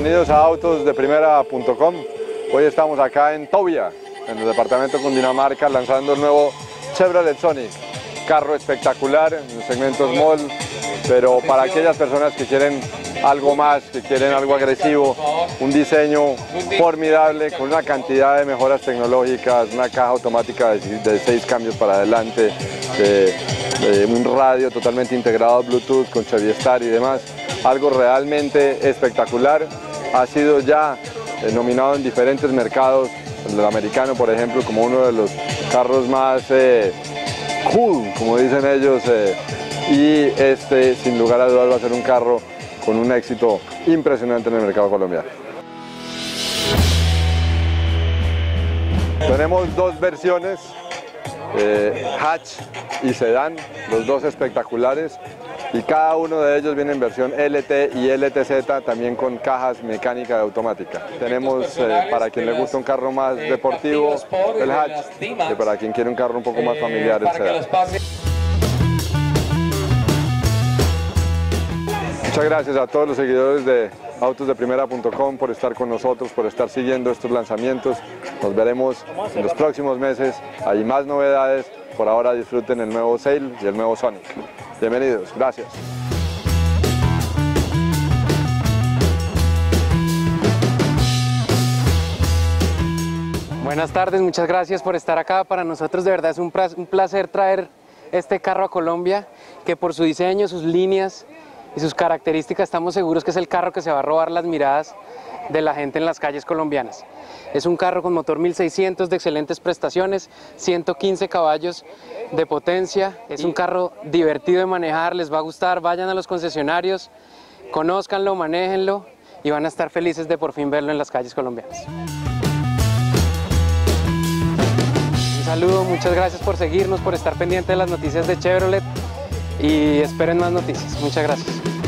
bienvenidos a autosdeprimera.com. Hoy estamos acá en Tobia, en el departamento de Cundinamarca, lanzando el nuevo Chevrolet Sonic. Carro espectacular en el segmento small, pero para aquellas personas que quieren algo más, que quieren algo agresivo, un diseño formidable con una cantidad de mejoras tecnológicas, una caja automática de 6 cambios para adelante, un radio totalmente integrado Bluetooth con Chevy Star y demás. Algo realmente espectacular. Ha sido ya nominado en diferentes mercados, el americano por ejemplo, como uno de los carros más cool, como dicen ellos, y este sin lugar a dudas va a ser un carro con un éxito impresionante en el mercado colombiano. Tenemos dos versiones, hatch y sedán, los dos espectaculares, y cada uno de ellos viene en versión LT y LTZ, también con cajas mecánica y automática. Tenemos para quien le gusta un carro más deportivo el hatch, y para quien quiere un carro un poco más familiar el sedán. Muchas gracias a todos los seguidores de autosdeprimera.com por estar con nosotros, por estar siguiendo estos lanzamientos. Nos veremos en los próximos meses, hay más novedades. Por ahora disfruten el nuevo Sail y el nuevo Sonic. Bienvenidos, gracias. Buenas tardes, muchas gracias por estar acá. Para nosotros de verdad es un placer traer este carro a Colombia, que por su diseño, sus líneas y sus características estamos seguros que es el carro que se va a robar las miradas de la gente en las calles colombianas. Es un carro con motor 1600 de excelentes prestaciones, 115 caballos de potencia. Es un carro divertido de manejar, les va a gustar. Vayan a los concesionarios, conózcanlo, manéjenlo y van a estar felices de por fin verlo en las calles colombianas. Un saludo, muchas gracias por seguirnos, por estar pendientes de las noticias de Chevrolet y esperen más noticias. Muchas gracias.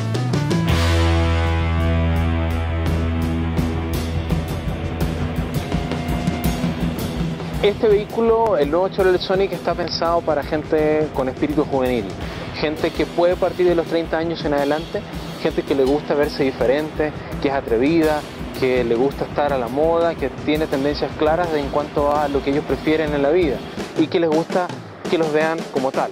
Este vehículo, el nuevo Chevrolet Sonic, está pensado para gente con espíritu juvenil, gente que puede partir de los 30 años en adelante, gente que le gusta verse diferente, que es atrevida, que le gusta estar a la moda, que tiene tendencias claras en cuanto a lo que ellos prefieren en la vida y que les gusta que los vean como tal.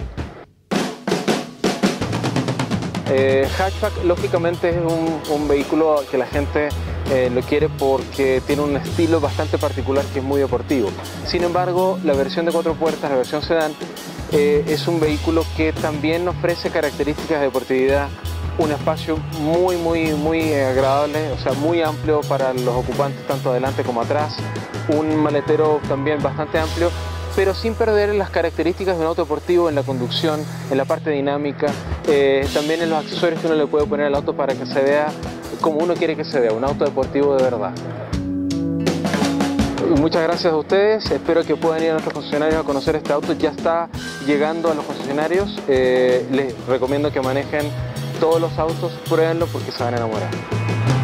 Hatchback lógicamente es un vehículo que la gente lo quiere porque tiene un estilo bastante particular que es muy deportivo. Sin embargo, la versión de 4 puertas, la versión sedán, es un vehículo que también ofrece características de deportividad, un espacio muy agradable, o sea, muy amplio para los ocupantes tanto adelante como atrás, un maletero también bastante amplio, pero sin perder las características de un auto deportivo en la conducción, en la parte dinámica, también en los accesorios que uno le puede poner al auto para que se vea como uno quiere que se vea, un auto deportivo de verdad. Muchas gracias a ustedes, espero que puedan ir a nuestros concesionarios a conocer este auto, ya está llegando a los concesionarios, les recomiendo que manejen todos los autos, pruébenlo porque se van a enamorar.